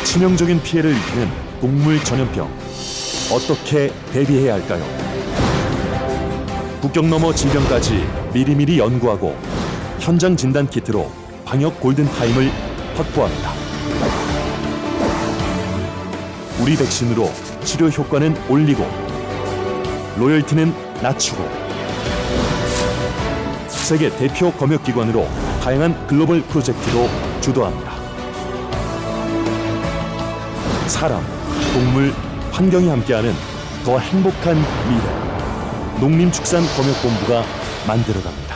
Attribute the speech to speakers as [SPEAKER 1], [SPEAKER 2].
[SPEAKER 1] 치명적인 피해를 일으키는 동물 전염병, 어떻게 대비해야 할까요? 국경 너머 질병까지 미리미리 연구하고 현장 진단 키트로 방역 골든타임을 확보합니다. 우리 백신으로 치료 효과는 올리고 로열티는 낮추고 세계 대표 검역기관으로 다양한 글로벌 프로젝트로 주도합니다. 사람, 동물, 환경이 함께하는 더 행복한 미래, 농림축산검역본부가 만들어갑니다.